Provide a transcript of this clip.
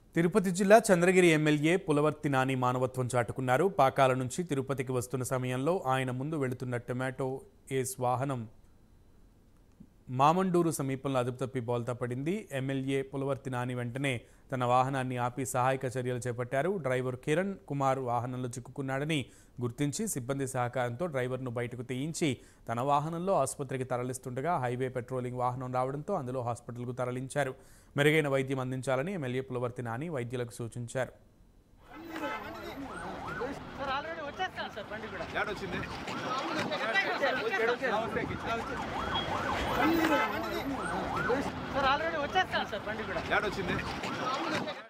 తిరుపతి జిల్లా చంద్రగిరి ఎమ్మెల్యే పులవర్తి నాని మానవత్వం చాటుకున్నారు. పాకాల నుంచి తిరుపతికి వస్తున్న సమయంలో ఆయన ముందు వెళుతున్న టొమాటో ఏస్ వాహనం మామండూరు సమీపంలో అదుపు తప్పి బోల్తా పడింది. ఎమ్మెల్యే పులవర్తి నాని వెంటనే తన వాహనాన్ని ఆపి సహాయక చర్యలు చేపట్టారు. డ్రైవర్ కిరణ్ కుమార్ వాహనంలో చిక్కుకున్నాడని గుర్తించి సిబ్బంది సహకారంతో డ్రైవర్ను బయటకు తీయించి తన వాహనంలో ఆసుపత్రికి తరలిస్తుండగా హైవే పెట్రోలింగ్ వాహనం రావడంతో అందులో హాస్పిటల్కు తరలించారు. మెరుగైన వైద్యం అందించాలని ఎమ్మెల్యే పులవర్తి నాని వైద్యులకు సూచించారు. ఆల్రెడీ వచ్చేస్తాను సార్ బండి కూడా